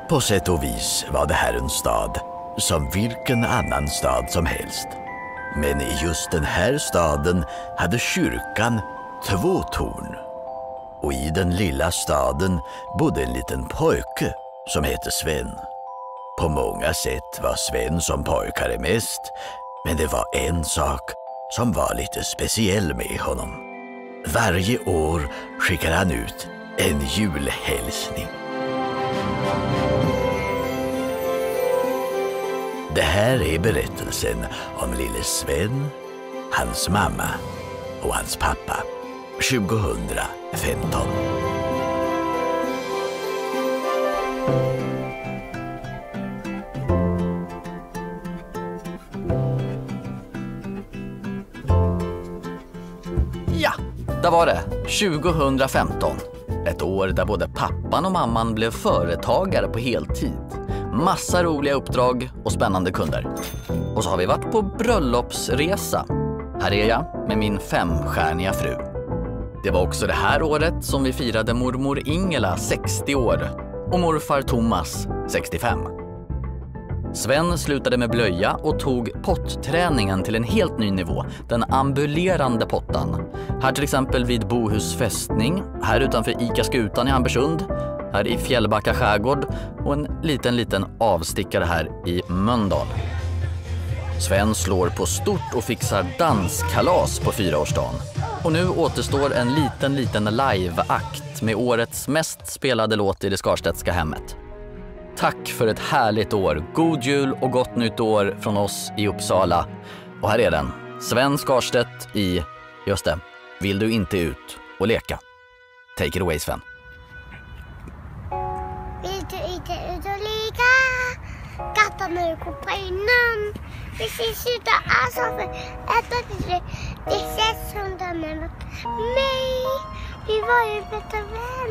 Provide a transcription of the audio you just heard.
På sätt och vis var det här en stad som vilken annan stad som helst. Men i just den här staden hade kyrkan 2 torn. Och i den lilla staden bodde en liten pojke som hette Sven. På många sätt var Sven som pojkare mest, men det var en sak som var lite speciell med honom. Varje år skickade han ut en julhälsning. Det här är berättelsen om lille Sven, hans mamma och hans pappa 2015. Ja, där var det. 2015. Ett år där både pappan och mamman blev företagare på heltid. Massa roliga uppdrag och spännande kunder. Och så har vi varit på bröllopsresa. Här är jag med min 5-stjärniga fru. Det var också det här året som vi firade mormor Ingela 60 år och morfar Thomas 65. Sven slutade med blöja och tog potträningen till en helt ny nivå, den ambulerande pottan. Här till exempel vid Bohus fästning, här utanför Ica Skutan i Ambersund, här i Fjällbacka skärgård och en liten avstickare här i Mölndal. Sven slår på stort och fixar danskalas på 4-årsdagen. Och nu återstår en liten liveakt med årets mest spelade låt i det Skarstedtska hemmet. Tack för ett härligt år. God jul och gott nytt år från oss i Uppsala. Och här är den. Sven Skarstedt i, just det, Vill du inte ut och leka? Take it away, Sven. Vill du inte ut och leka? Katta nu går på innan. Vi ses ut och alltså för det ses som den är mot mig. Vi var ju bättre vänner.